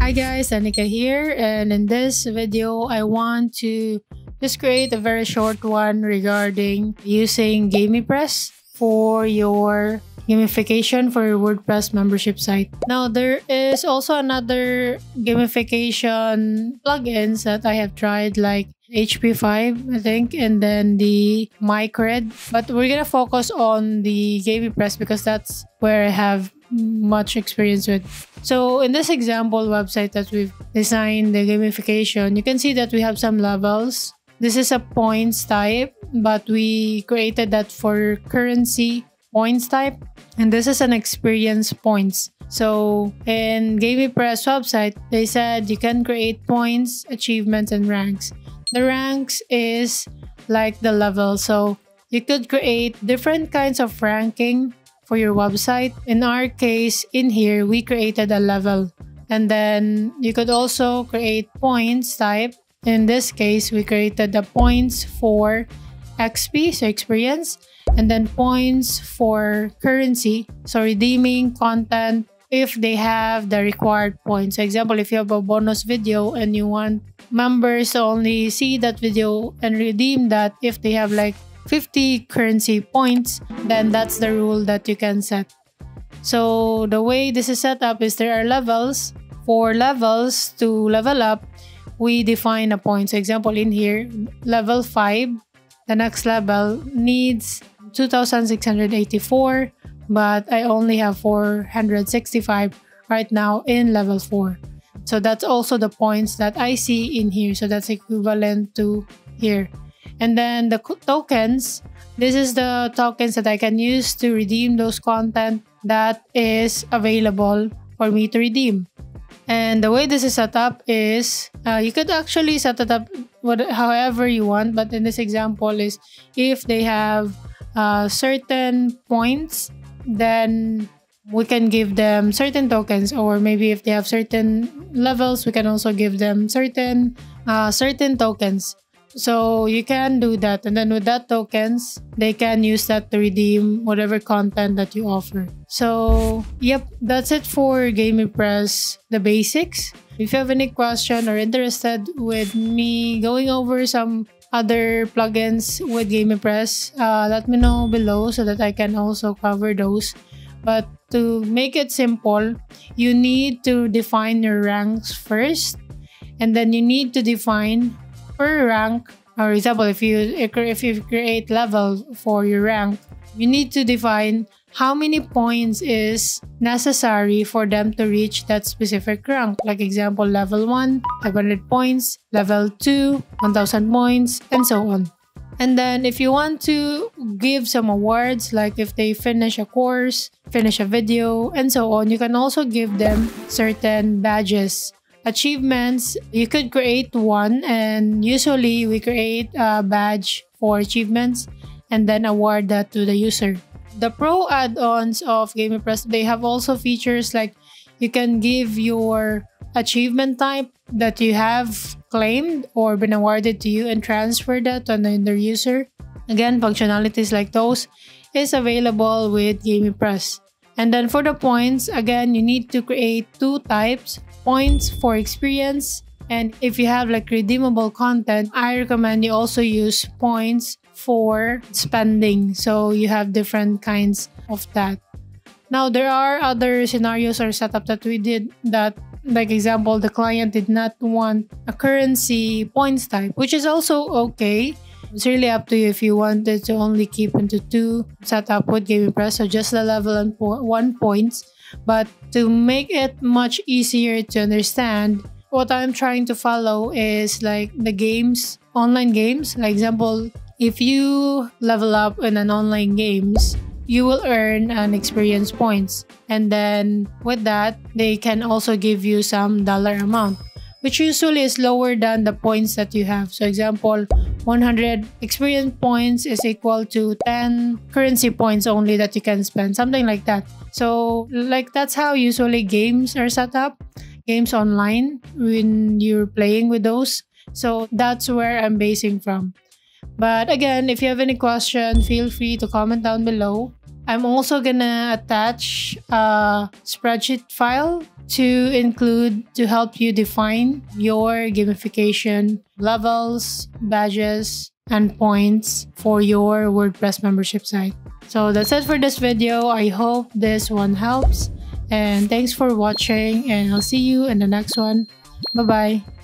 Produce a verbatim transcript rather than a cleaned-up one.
Hi guys, Anika here, and in this video I want to just create a very short one regarding using GamiPress for your gamification for your WordPress membership site. Now there is also another gamification plugins that I have tried, like H P five I think, and then the MyCred, but we're gonna focus on the GamiPress because that's where I have much experience with. So in this example website that we've designed, the gamification, you can see that we have some levels. This is a points type, but we created that for currency points type, and this is an experience points. So in GamiPress website, they said you can create points, achievements, and ranks. The ranks is like the level, so you could create different kinds of ranking for your website. In our case, in here, we created a level. And then you could also create points type. In this case, we created the points for X P, so experience, and then points for currency, so redeeming content if they have the required points. For example, if you have a bonus video and you want members to only see that video and redeem that if they have like fifty currency points, then that's the rule that you can set. So the way this is set up is there are levels. For levels, to level up, we define a point. So example in here, level five, the next level needs two thousand six hundred eighty-four, but I only have four hundred sixty-five right now in level four. So that's also the points that I see in here. So that's equivalent to here. And then the tokens, this is the tokens that I can use to redeem those content that is available for me to redeem. And the way this is set up is, uh, you could actually set it up what, however you want, but in this example is if they have uh, certain points, then we can give them certain tokens, or maybe if they have certain levels, we can also give them certain uh, certain tokens. So you can do that, and then with that tokens, they can use that to redeem whatever content that you offer. So yep, that's it for GamiPress, the basics. If you have any question or interested with me going over some other plugins with GamiPress, uh, let me know below so that I can also cover those. But to make it simple, you need to define your ranks first, and then you need to define per rank. For example, if you if you create level for your rank, you need to define how many points is necessary for them to reach that specific rank. Like example, level one, five hundred points, level two, one thousand points, and so on. And then if you want to give some awards, like if they finish a course, finish a video, and so on, you can also give them certain badges. Achievements, you could create one, and usually we create a badge for achievements and then award that to the user. The pro add-ons of GamiPress, they have also features like you can give your achievement type that you have claimed or been awarded to you and transfer that to another user. Again, functionalities like those is available with GamiPress. And then for the points, again, you need to create two types. Points for experience, and if you have like redeemable content, I recommend you also use points for spending, so you have different kinds of that. Now there are other scenarios or setup that we did that, like example, the client did not want a currency points type, which is also okay. It's really up to you if you wanted to only keep into two setup with GamiPress, so just the level and po one points. But to make it much easier to understand, what I'm trying to follow is like the games, online games. Like example, if you level up in an online games, you will earn an experience points. And then with that, they can also give you some dollar amount, which usually is lower than the points that you have. So example, one hundred experience points is equal to ten currency points only that you can spend, something like that. So like that's how usually games are set up, games online when you're playing with those. So that's where I'm basing from. But again, if you have any question, feel free to comment down below. I'm also gonna attach a spreadsheet file to include to help you define your gamification levels, badges, and points for your WordPress membership site. So that's it for this video. I hope this one helps, and thanks for watching, and I'll see you in the next one. Bye bye.